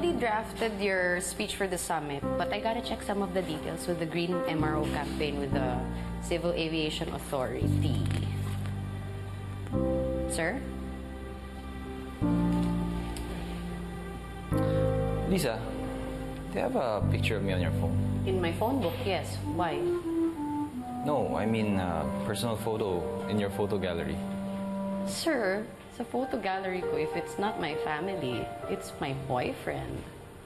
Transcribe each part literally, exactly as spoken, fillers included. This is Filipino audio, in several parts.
already drafted your speech for the summit, but I gotta check some of the details with the Green M R O campaign with the Civil Aviation Authority. Sir? Lisa, do you have a picture of me on your phone? In my phone book, yes. Why? No, I mean a personal photo in your photo gallery. Sir, sa photo gallery ko, if it's not my family, it's my boyfriend.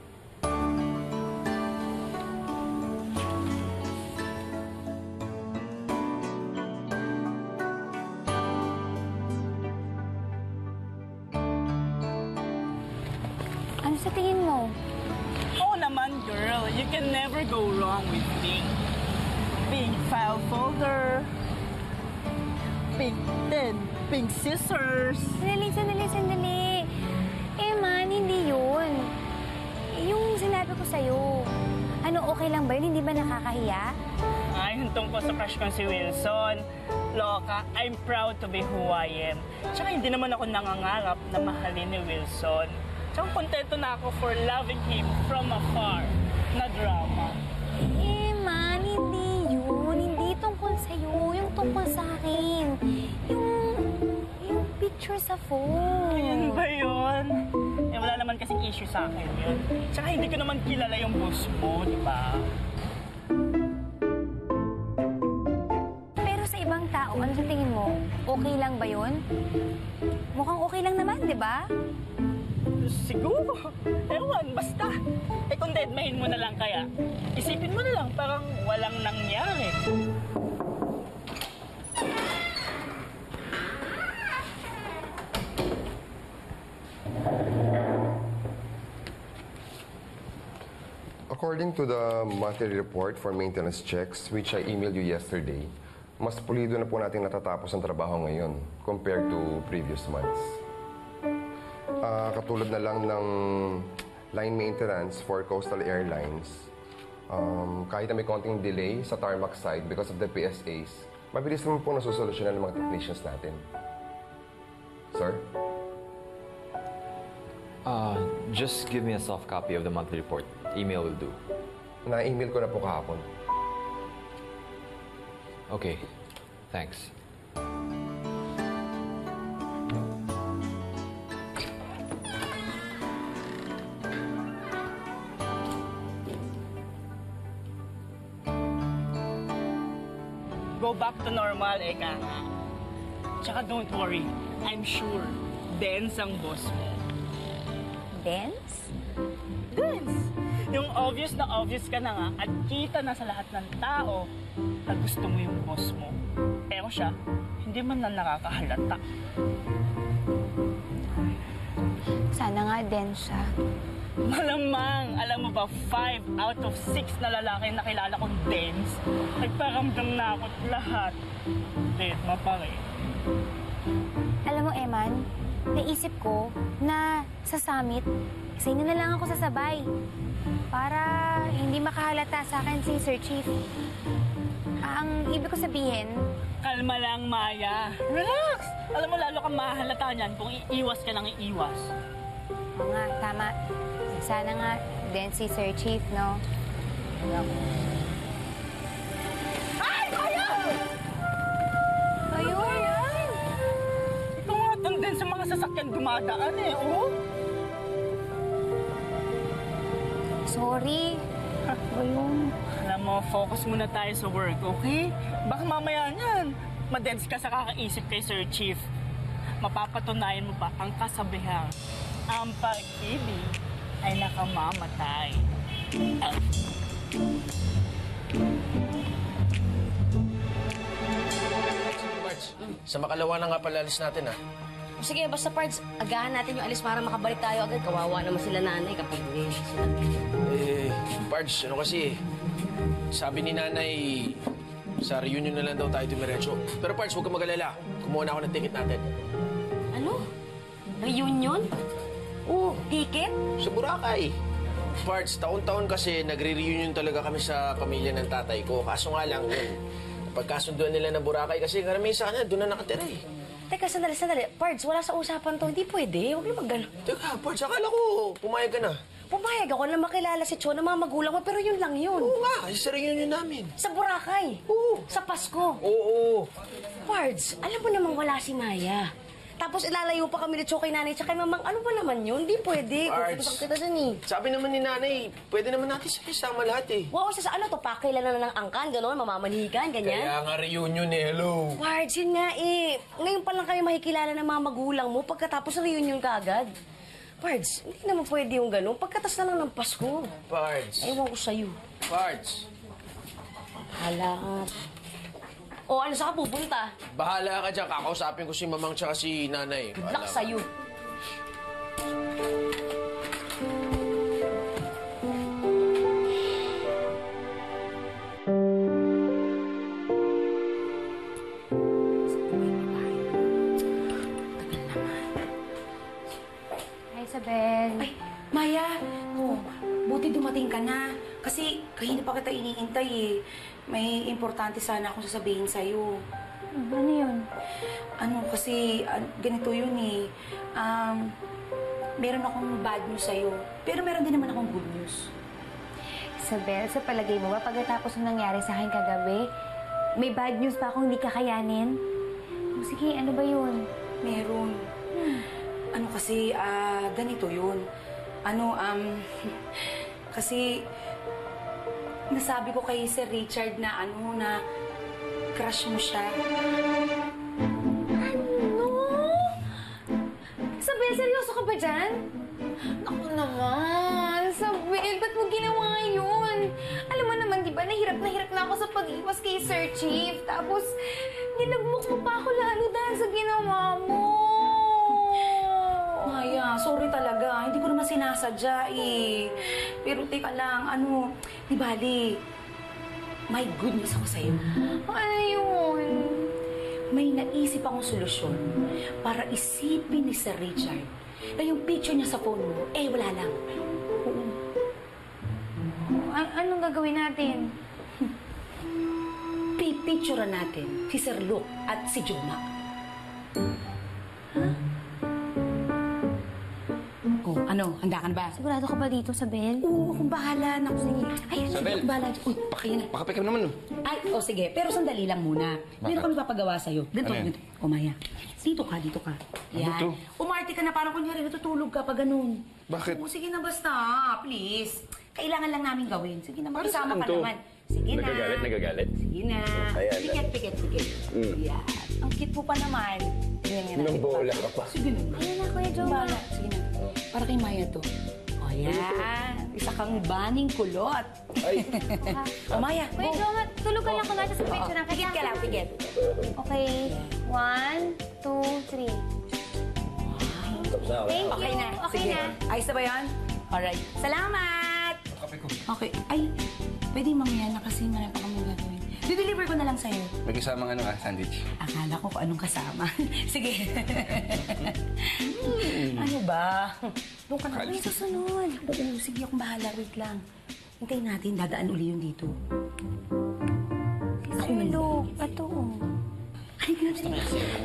Ano sa tingin mo? Oo naman, girl. You can never go wrong with pink. Pink file folder. Pink pen. Pink scissors. Sandali, sandali, sandali. Eh man, hindi yun. Yung sinabi ko sa'yo. Ano, okay lang ba yun? Hindi ba nakakahiya? Ay, yung tungkol sa crush ko si Wilson. Loka, I'm proud to be who I am. Tsaka hindi naman ako nangangarap na mahalin ni Wilson. Tsaka kontento na ako for loving him from afar. Na drama. Eh man, hindi yun. Hindi tungkol sa'yo. Yung tungkol sa akin. Yung, yung picture sa phone. Ayan ba yun? Eh, wala naman kasing issue sa akin yun. Tsaka hindi ko naman kilala yung boss mo, di ba? Pero sa ibang tao, ano sa tingin mo? Okay lang ba yun? Mukhang okay lang naman, di ba? Siguro. Ewan, basta. Eh kung deadmahin mo na lang kaya, isipin mo na lang parang walang nangyari. According to the monthly report for maintenance checks, which I emailed you yesterday, mas pulido na po natin natatapos ang trabaho ngayon compared to previous months. Uh, katulad na lang ng line maintenance for Coastal Airlines, um, kahit na may konting delay sa tarmac side because of the P S As, mabilis naman po nasusolusyonan ng mga technicians natin. Sir? Uh, just give me a soft copy of the monthly report. Email will do. Na-email ko na po kahapon. Okay, thanks. Go back to normal, eka nga. Tsaka don't worry, I'm sure, Dance ang boss mo. Dance? Dance! Yung obvious na obvious ka na nga at kita na sa lahat ng tao na gusto mo yung boss mo. Pero siya, hindi man na nakakahalata. Sana nga dance siya. Malamang, alam mo ba, five out of six na lalaki na kilala kong dance, nagparamdam na ako at lahat. Dead mo pa rin. Alam mo, Eman, naisip ko na sa summit, sa inyo na lang ako sasabay. Para hindi makahalata sa akin si Sir Chief. Ang ibig ko sabihin... Kalma lang, Maya. Relax! Alam mo, lalo kang mahalata niyan kung iiwas ka lang iiwas. Oo nga, tama. Sana nga din si Sir Chief, no? Ay! Maya! Ayun! Ikaw nga doon din sa mga sasakyan dumadaan eh, oh! Sorry. Ayun. Alam mo, focus muna tayo sa work, okay? Baka mamaya niyan, madens ka sa kakaisip kay Sir Chief. Mapapatunayan mo pa ang kasabihan. Ang pag-ibig ay nakamamatay. Ah. Marge, sa makalawa na nga palalis natin, ha? Sige, basta parts, agahan natin yung alis para makabalik tayo agad. Kawawa naman sila nanay kapag ngayon sila. Eh, Pards, ano kasi, sabi ni nanay, sa reunion na lang daw tayo dumiretso. Pero Pards, huwag kang mag-alala. Kumuha na ako ng ticket natin. Ano? Reunion? Oo, ticket? Sa Boracay. Pards, taon-taon kasi nagre-reunion talaga kami sa pamilya ng tatay ko. Kaso nga lang yun, pagkasunduan nila ng Boracay kasi karamihan sa kanya, doon na nakatira eh. Teka, sandali, sandali. Pards, wala sa usapan to. Hindi pwede. Huwag niyo mag-gano. Teka, Pards, akala ko pumayag ka na. pumayag ako na makilala si Chon ng mga magulang mo, pero yun lang yun. Oo nga, kasi sa reunion namin. Sa Boracay. Oo. Sa Pasko. Oo. Pards, alam mo namang wala si Maya. Tapos ilalayo pa kami ni Cho kay nanay tsaka kay mamang. Ano ba naman yun? Hindi pwede. Pards. Kung kita dun eh. Sabi naman ni nanay, pwede naman natin sa isama lahat eh. Wow, sa ano to? Pakailan na ng angkan, gano'n, mamamanhikan, ganyan. Kaya nga reunion eh, hello. Pards, yun nga eh. Ngayon pa lang kami makikilala ng mga magulang mo pagkatapos ng reunion ka agad. Pards, hindi naman pwede yung gano'n. Pagkatas na lang ng Pasko. Pards. Ewan ko sa'yo. Pards. Hala ka. O, ano saan ka pupunta? Bahala ka dyan. Kakausapin ko si mamang tsaka si nanay. Good luck Bahala ka. sa'yo. Hi, Isabel. Ay, Maya! Oh, buti dumating ka na. Kasi kanina pa kita iniintay eh. May importante sana akong sasabihin sa'yo. Hmm, ano yun? Ano, kasi ah, ganito yun eh. Um, meron akong bad news sa'yo. Pero meron din naman akong good news. Isabel, sa palagay mo ba pagkatapos ng nangyari sa akin kagabi, may bad news pa akong hindi kakayanin? Oh, sige, ano ba yun? Meron. Ano kasi, ah, ganito yun. Ano, um, kasi nasabi ko kay Sir Richard na ano, na crush mo siya. Ano? Isabel, seryoso ka ba dyan? Ako naman, Isabel, ba't mo ginawa yun? Alam mo naman, di ba, nahirap na hirap na ako sa pag-iwas kay Sir Chief. Tapos, nilagmok mo pa ako lalo dahil sa ginawa mo. Maya, sorry talaga. Hindi ko naman sinasadya eh. Pero teka lang, ano, di bali, may good news ako sa'yo. Ano yun? May naisip akong solusyon para isipin ni Sir Richard na yung picture niya sa phone mo, eh wala lang. Oo. A- anong gagawin natin? Pipicturean natin si Sir Luke at si Joma. Oh, ano? Handa ka na ba? Sigurado ka ba dito, Isabel? Oo, akong bahala. Naku, sige. Ay, Isabel. akong bahala. Uy, pakaya na. Baka ka naman, no? Ay, o oh, sige. Pero sandali lang muna. Meron kami papagawa sa'yo. Ganito, Ano yan? ganito. O, Maya. Dito ka, dito ka. Yan. to? Umarte ka na parang kunyari natutulog ka pag ganun. Bakit? O, sige na basta. Please. Kailangan lang namin gawin. Sige na, Para makisama saan ka to? naman. Sige na. Nagagalit, nagagalit. Sige na. Ayan, Pikit, pikit, pikit. Mm. Yan. Ang cute po pa naman. Yan, yan. Nang bola ka pa. Sige na. Ayun na, Kuya Joma. Bahala. Sige na. Para kay Maya to. O, yan. Isa kang baning kulot. Ay. O, Maya, Kuya go. Joma, tulog ka lang kung nasa sa picture ng Pikit ka lang, pikit. Okay. One, two, three. Thank you. Okay na. Okay Sige. na. Ayos na ba yan? Alright. Salamat! Okay. Ay, pwede mamaya na kasi marami pa kami gagawin. Dideliver ko na lang sa'yo. May kasamang ano ah, sandwich. Akala ko kung anong kasama. Sige. Ano ba? Doon ka na. Ay, susunod. Oo, sige akong bahala. Wait lang. Hintayin natin. Dadaan uli yun dito. Ako na. Look, ito. Ay, ganun na.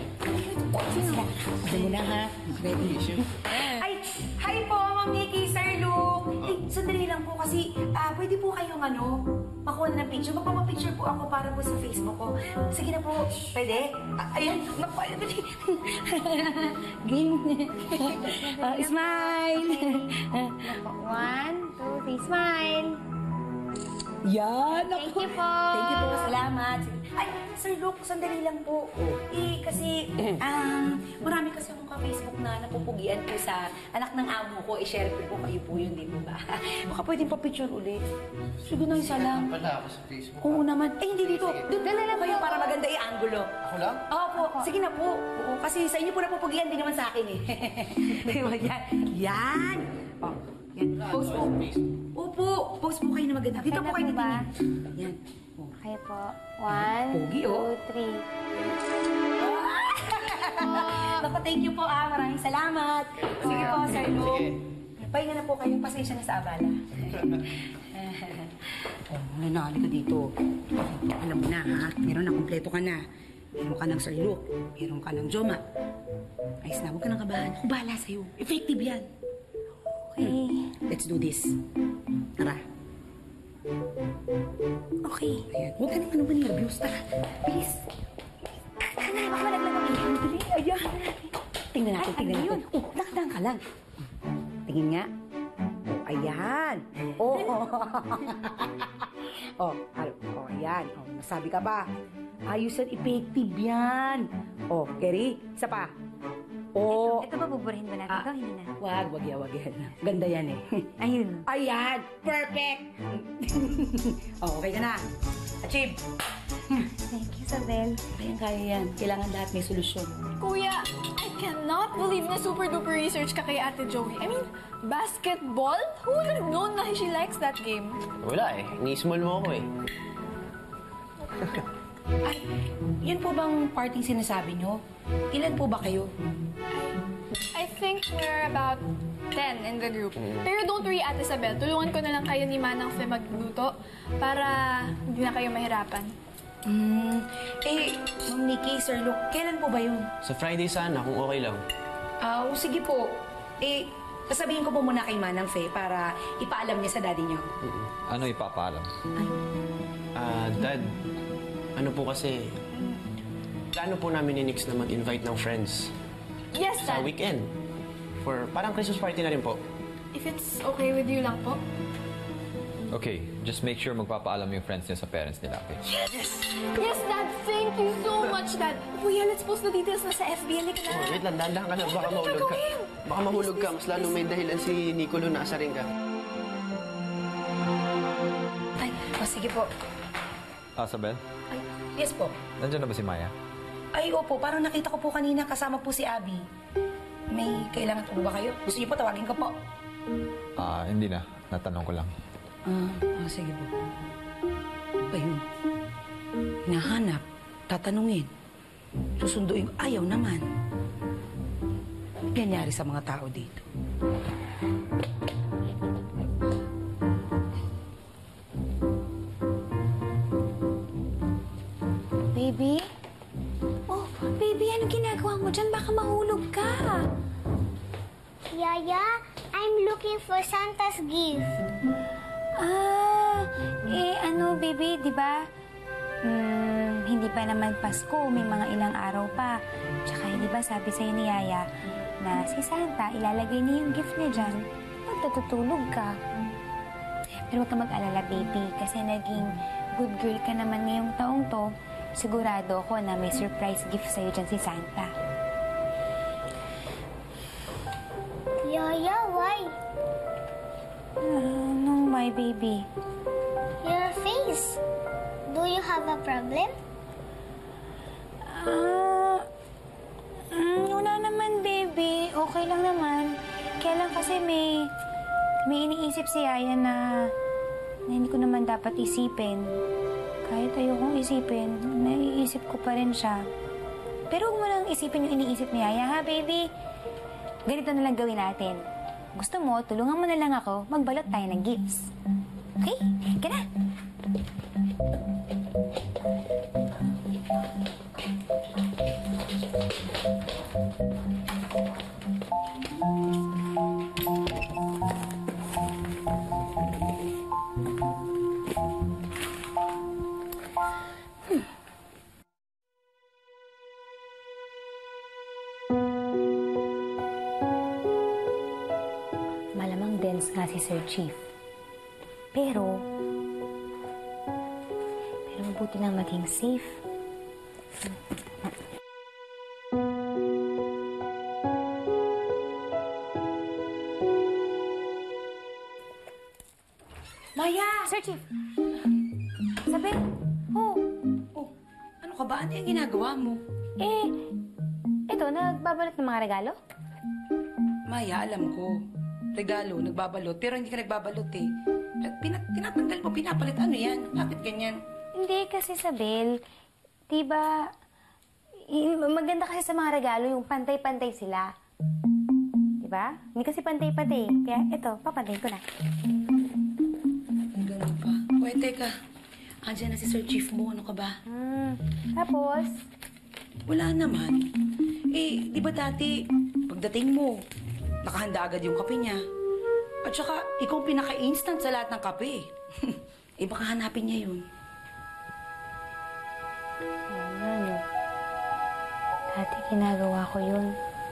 Ano mo na ha? Ready? Ay, hi po, Ma'am Nikki, Sir Luke. Ay, sandali lang po kasi ah, pwede po kayong ano, makuha na ng picture. Magpapapicture po ako para po sa Facebook ko. Sige na po, pwede? Ah, ayan, naku, ayan, pwede. Game. Ah, smile. One, two, three, smile. Yan, Thank ako. you po. Thank you po, salamat. Ay, Sir Luke, sandali lang po. Eh, kasi, um, marami kasi akong ka-Facebook na napupugian po sa anak ng amo ko. I-share ko po kayo po yun, di ba? Baka pwedeng pa-picture ulit. Sige na, isa lang. Wala ako sa Facebook. Oo naman. Ay, hindi dito. Doon na lang kayo para maganda yung angulo. Ako lang? Opo, sige na po. Oo, kasi sa inyo po napupugian din naman sa akin eh. Diba, yan. Yan. Oh, yan. Post po. Opo, post po kayo na maganda. Dito po kayo ba? titingin. Yan. Oh. Okay po. One, Pogi, oh. two, three. Naku, thank you po ah. Maraming salamat. Sige po, Sir Luke. Pahinga na po kayo. Pasensya na sa abala. Oh, nanali ka dito. Okay, alam mo na ha. Meron na, kompleto ka na. Meron ka ng Sir Luke. Meron ka ng Joma. Ayos na, huwag ka nang kabahan. Ako bahala sa'yo. Effective yan. Okay. Let's do this. Tara. Okay. Ayan. Huwag ka naman naman nervyos. Tara. Bilis. Ano, baka malaglag kami. Dali. Ayan. Tingnan natin, Ay, tingnan ano natin. Oh, nakadaan ka lang. Tingin nga. Oh, ayan. Oh. oh, al- oh, ayan. Oh, nasabi ka ba? Ayos at effective yan. Oh, Kerry, isa pa. Oh. Ito ba, buburahin ba natin Ah. ito? Hindi na. Wag, wag yan, wag yan. Ganda yan eh. Ayun. Ayan, perfect. oh, okay ka na. Achieve. Thank you, Isabel. Kaya kaya yan. Kailangan lahat may solusyon. Kuya, I cannot believe na super duper research ka kay Ate Joey. I mean, basketball? Who would have known na she likes that game? Wala eh. Ni-small mo ako eh. Ay, yun po bang parting sinasabi nyo? Ilan po ba kayo? I think we're about ten in the group. Pero don't worry, Ate Isabel. Tulungan ko na lang kayo ni Manang Fe magluto para hindi na kayo mahirapan. Hmm, eh, Ma'am Nikki, Sir Luke, kailan po ba yun? Sa Friday sana, kung okay lang. Ah, oh, sige po. Eh, sasabihin ko po muna kay Manang Fe para ipaalam niya sa daddy niyo. Ano ipapaalam? Ah, Dad, ano po kasi, plano po namin ni Nix na mag-invite ng friends Yes, sa Dad. weekend. For parang Christmas party na rin po. If it's okay with you lang po. Okay, just make sure magpapaalam yung friends niya sa parents nila, okay? Yes, Dad. Thank you so much, Dad. Kuya, let's post the details na sa F B. Halika Oh, na. wait lang, dahan-dahan ka na. Baka mahulog ka. Baka mahulog ka. Mas lalo may dahilan si Nicolo na asarin ka. Ay, oh, sige po. Ah, Sabel? Ay, yes po. Nandiyan na ba si Maya? Ay, opo, parang nakita ko po kanina kasama po si Abby. May kailangan po ba kayo? Gusto niyo po, tawagin ko po. Ah, hindi na. Natanong ko lang. Ah, ah sige po. Ayun. Hinahanap, tatanungin. Susunduin, ayaw naman. Nangyari sa mga tao dito. Baby? Oh, baby, anong ginagawa mo dyan? Baka mahulog ka. Yaya, I'm looking for Santa's gift. Ah, eh ano, baby, di ba? Hmm, hindi pa naman Pasko, may mga ilang araw pa. Tsaka, di ba sabi sa'yo ni Yaya na si Santa, ilalagay niya yung gift niya dyan pag natutulog ka. Pero huwag ka mag-alala, baby, kasi naging good girl ka naman ngayong taong to. Sigurado ako na may surprise gift sa'yo dyan si Santa. Yaya, why? Ah, no, my baby. Your face. Do you have a problem? Ah, mm, wala naman, baby. Okay lang naman. Kaya lang kasi may, may iniisip si Yaya na, na hindi ko naman dapat isipin. Kahit ayokong isipin, naiisip ko pa rin siya. Pero huwag mo lang isipin yung iniisip ni Yaya, ha, baby? Ganito na lang gawin natin. Gusto mo, tulungan mo na lang ako, magbalot tayo ng gifts. Okay? Ka na! Malamang dense nga si Sir Chief. Pero, pero mabuti na maging safe. Maya! Sir Chief! Sabi, oh, Oh, ano ka ba? Ano yung ginagawa mo? eh, eto, nagbabalot ng mga regalo? Maya, alam ko. Regalo, nagbabalot. Pero hindi ka nagbabalot eh. Pina, tinatanggal mo, pinapalit. Ano yan? Bakit ganyan? Hindi kasi, Sabel, di ba, i- maganda kasi sa mga regalo yung pantay-pantay sila. Di ba? Hindi kasi pantay-pantay. Kaya eto, papantayin ko na. Ganun pa. Uy, teka. Andiyan na si Sir Chief mo. Ano ka ba? Hmm, tapos, Wala naman. Eh, di ba dati, pagdating mo, nakahanda agad yung kape niya. At saka, ikaw ang pinaka-instant sa lahat ng kape. Eh, baka hanapin niya yun. Oo nga, no. Dati ginagawa ko yun.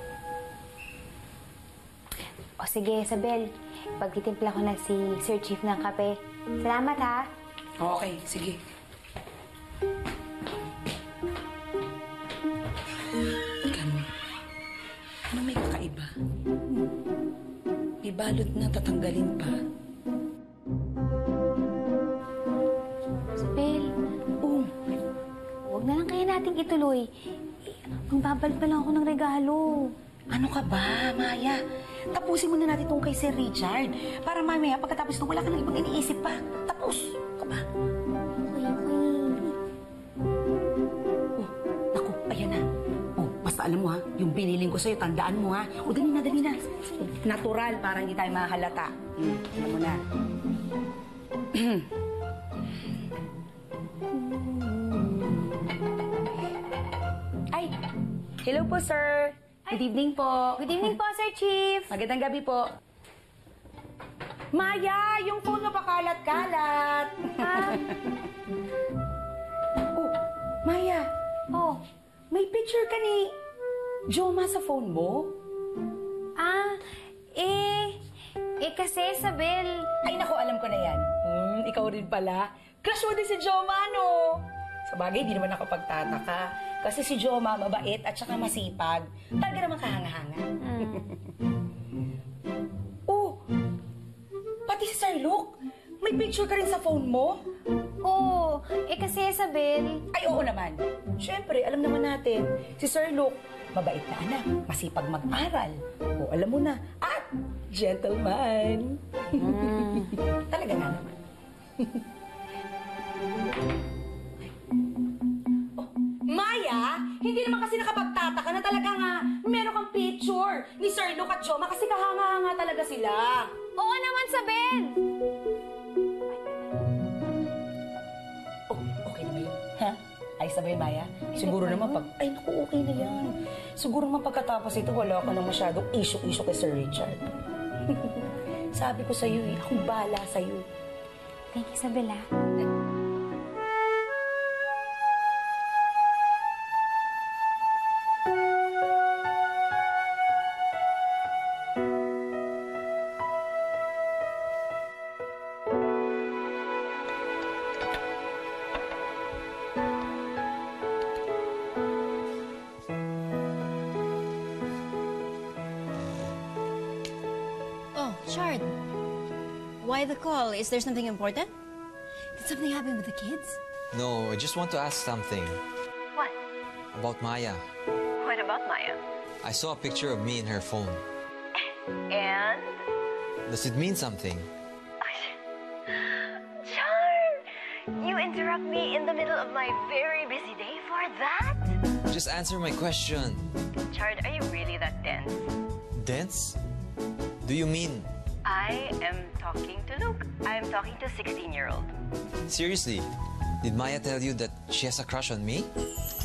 O sige, Isabel. Pagtitimpla ko na si Sir Chief ng kape. Salamat, ha? Okay, sige. Ano? Ano may kakaiba? May balot na tatanggalin pa. Isabel, Oh, huwag na lang kaya nating ituloy. Eh, magbabalik pa lang ako ng regalo. ano ka ba, Maya? Tapusin muna natin itong kay Sir Richard. Para mamaya, pagkatapos ito, wala ka nang ibang iniisip pa. Tapos, ka ba? Okay, okay. Oh, naku, ayan na. Oh, basta alam mo ha, yung biniling ko sa'yo, tandaan mo ha. O, dali na, dali na. Natural, para hindi tayo makahalata. Hmm, alam mo na. Ay, hello po, sir. Good evening po. Good evening po, Sir Chief. Magandang gabi po. Maya, yung phone mo pakalat-kalat. Ah, Oh, Maya, oh. may picture ka ni Joma sa phone mo? Ah, eh... Eh kasi, Isabel... Ay, naku, alam ko na yan. Hmm, ikaw rin pala. Crush mo din si Joma, no? Sa bagay, di naman ako pagtataka. Kasi si Joma, mabait at saka masipag. Talaga naman kahanga-hanga. Oh, pati si Sir Luke. May picture ka rin sa phone mo? Oo, eh kasi, Isabel... Ay, oo naman. Siyempre, alam naman natin, si Sir Luke, mabait na anak, masipag mag-aral. O, alam mo na, at gentleman. Mm. Talaga nga naman. Oh, Maya, hindi naman kasi nakapagtataka na talaga nga meron kang picture ni Sir Luke at Joma kasi kahanga-hanga talaga sila. Oo naman, Isabel! Oh, okay na ba yun? Ha? Ay, sabay, Maya? Siguro naman pag... Ay, naku, okay na yan. Siguro naman pagkatapos ito, wala ka nang masyadong issue-issue kay Sir Richard. Sabi ko sa'yo eh, akong bahala sa'yo. Thank you, Isabel, ah. Oh, Chard. Why the call? Is there something important? Did something happen with the kids? No, I just want to ask something. What? About Maya. What about Maya? I saw a picture of me in her phone. And? Does it mean something? Chard! You interrupt me in the middle of my very busy day for that? Just answer my question. Chard, are you really that dense? Dense? Do you mean... I am talking to Luke. I am talking to a sixteen-year-old. Seriously? Did Maya tell you that she has a crush on me?